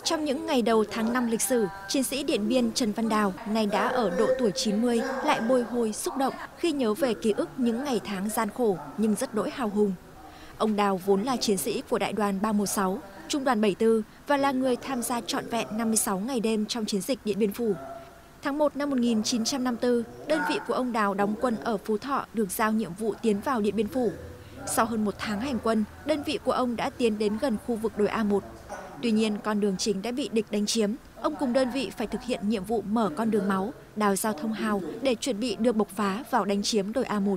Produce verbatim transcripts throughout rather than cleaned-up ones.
Trong những ngày đầu tháng năm lịch sử, chiến sĩ Điện Biên Trần Văn Đào, nay đã ở độ tuổi chín mươi, lại bồi hồi xúc động khi nhớ về ký ức những ngày tháng gian khổ nhưng rất đỗi hào hùng. Ông Đào vốn là chiến sĩ của Đại đoàn ba một sáu, Trung đoàn bảy tư và là người tham gia trọn vẹn năm mươi sáu ngày đêm trong chiến dịch Điện Biên Phủ. Tháng một năm một nghìn chín trăm năm mươi tư, đơn vị của ông Đào đóng quân ở Phú Thọ được giao nhiệm vụ tiến vào Điện Biên Phủ. Sau hơn một tháng hành quân, đơn vị của ông đã tiến đến gần khu vực đồi A một. Tuy nhiên, con đường chính đã bị địch đánh chiếm. Ông cùng đơn vị phải thực hiện nhiệm vụ mở con đường máu, đào giao thông hào để chuẩn bị đưa bộc phá vào đánh chiếm đồi A một.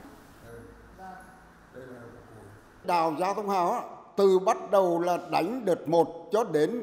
Đào giao thông hào từ bắt đầu là đánh đợt một cho đến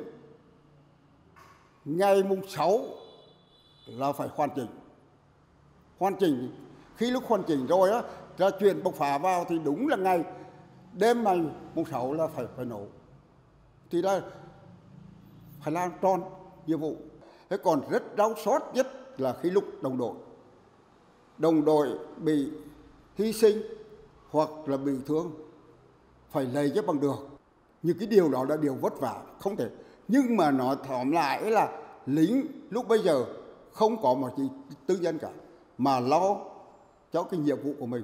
ngày mùng sáu là phải hoàn chỉnh. Hoàn chỉnh, khi lúc hoàn chỉnh rồi á, ra chuyện bộc phá vào thì đúng là ngày đêm ngày mùng sáu là phải phải nổ. Thì là phải làm tròn nhiệm vụ. Thế còn rất đau xót nhất là khi lúc đồng đội. Đồng đội bị hy sinh hoặc là bị thương, phải lấy cho bằng được. Những cái điều đó là điều vất vả, không thể. Nhưng mà nó tóm lại là lính lúc bây giờ không có một gì tư nhân cả, mà lo cho cái nhiệm vụ của mình.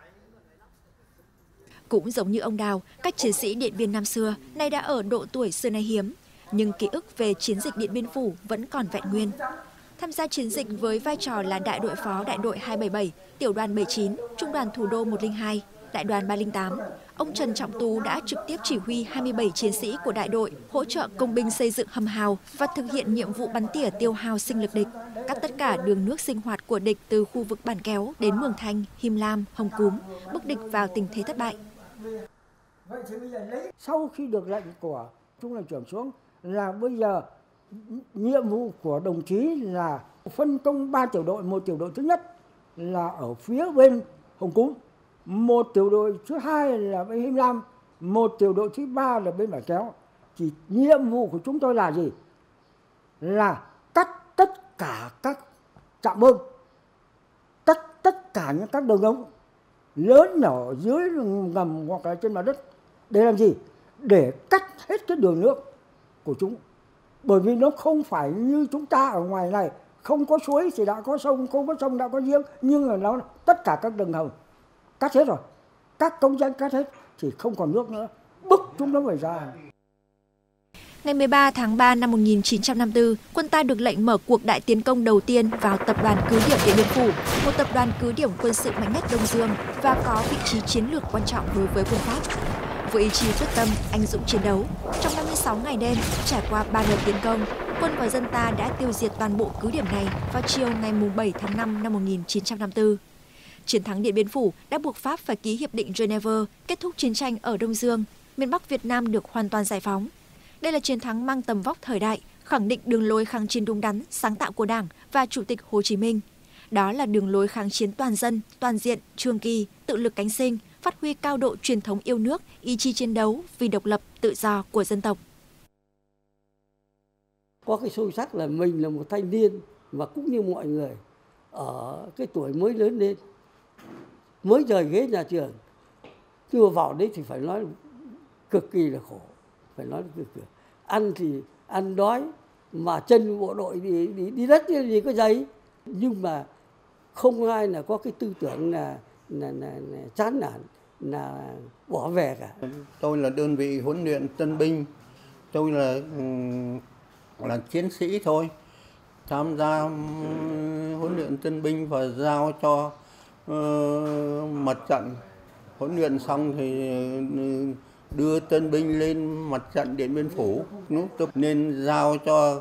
Cũng giống như ông Đào, các chiến sĩ Điện Biên năm xưa nay đã ở độ tuổi xưa nay hiếm, nhưng ký ức về chiến dịch Điện Biên Phủ vẫn còn vẹn nguyên. Tham gia chiến dịch với vai trò là đại đội phó đại đội hai bảy bảy, tiểu đoàn bảy chín, trung đoàn thủ đô một không hai, đại đoàn ba không tám, ông Trần Trọng Tú đã trực tiếp chỉ huy hai mươi bảy chiến sĩ của đại đội hỗ trợ công binh xây dựng hầm hào và thực hiện nhiệm vụ bắn tỉa tiêu hao sinh lực địch, cắt tất cả đường nước sinh hoạt của địch từ khu vực Bản Kéo đến Mường Thanh, Him Lam, Hồng Cúm, bức địch vào tình thế thất bại. Sau khi được lệnh của trung đoàn trưởng xuống là bây giờ nhiệm vụ của đồng chí là phân công ba tiểu đội, một tiểu đội thứ nhất là ở phía bên Hồng Cúm, một tiểu đội thứ hai là bên Him Lam, một tiểu đội thứ ba là bên Bản Kéo. Chỉ nhiệm vụ của chúng tôi là gì? Là cắt tất cả các trạm bơm, cắt tất cả những các đường ống lớn nhỏ dưới ngầm hoặc là trên mặt đất. Để làm gì? Để cắt hết cái đường nước của chúng. Bởi vì nó không phải như chúng ta ở ngoài này, không có suối thì đã có sông, không có sông đã có giếng, nhưng mà nó tất cả các đường hầm cắt hết rồi. Các công dân cắt hết thì không còn nước nữa, bức chúng nó phải ra. Ngày mười ba tháng ba năm một nghìn chín trăm năm mươi tư, quân ta được lệnh mở cuộc đại tiến công đầu tiên vào tập đoàn cứ điểm Điện Biên Phủ, một tập đoàn cứ điểm quân sự mạnh nhất Đông Dương và có vị trí chiến lược quan trọng đối với quân Pháp. Với ý chí quyết tâm, anh dũng chiến đấu, trong năm mươi sáu ngày đêm, trải qua ba đợt tiến công, quân và dân ta đã tiêu diệt toàn bộ cứ điểm này vào chiều ngày bảy tháng năm năm một nghìn chín trăm năm mươi tư. Chiến thắng Điện Biên Phủ đã buộc Pháp phải ký hiệp định Geneva, kết thúc chiến tranh ở Đông Dương, miền Bắc Việt Nam được hoàn toàn giải phóng. Đây là chiến thắng mang tầm vóc thời đại, khẳng định đường lối kháng chiến đúng đắn, sáng tạo của Đảng và Chủ tịch Hồ Chí Minh. Đó là đường lối kháng chiến toàn dân, toàn diện, trường kỳ, tự lực cánh sinh, phát huy cao độ truyền thống yêu nước, ý chí chiến đấu vì độc lập, tự do của dân tộc. Có cái sâu sắc là mình là một thanh niên và cũng như mọi người ở cái tuổi mới lớn lên, mới rời ghế nhà trường, nhưng mà vào đấy thì phải nói cực kỳ là khổ, phải nói cực kỳ. Ăn thì ăn đói, mà chân bộ đội đi, đi, đi đất thì có giày, nhưng mà không ai là có cái tư tưởng là là, là, là chán nản, là bỏ về cả. Tôi là đơn vị huấn luyện tân binh, tôi là là chiến sĩ thôi, tham gia huấn luyện tân binh và giao cho uh, mặt trận. Huấn luyện xong thì đưa tân binh lên mặt trận Điện Biên Phủ, lúc tập nên giao cho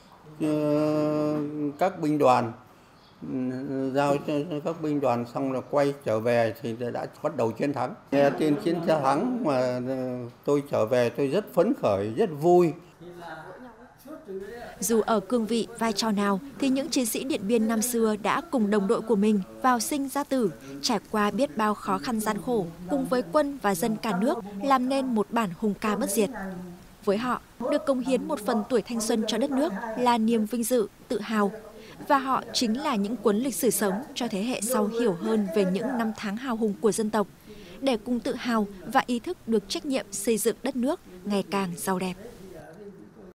uh, các binh đoàn. Giao cho các binh đoàn xong là quay trở về thì đã bắt đầu chiến thắng. Nghe tin chiến thắng mà tôi trở về tôi rất phấn khởi, rất vui. Dù ở cương vị, vai trò nào thì những chiến sĩ Điện Biên năm xưa đã cùng đồng đội của mình vào sinh ra tử, trải qua biết bao khó khăn gian khổ, cùng với quân và dân cả nước làm nên một bản hùng ca bất diệt. Với họ, được cống hiến một phần tuổi thanh xuân cho đất nước là niềm vinh dự, tự hào. Và họ chính là những cuốn lịch sử sống cho thế hệ sau hiểu hơn về những năm tháng hào hùng của dân tộc, để cùng tự hào và ý thức được trách nhiệm xây dựng đất nước ngày càng giàu đẹp.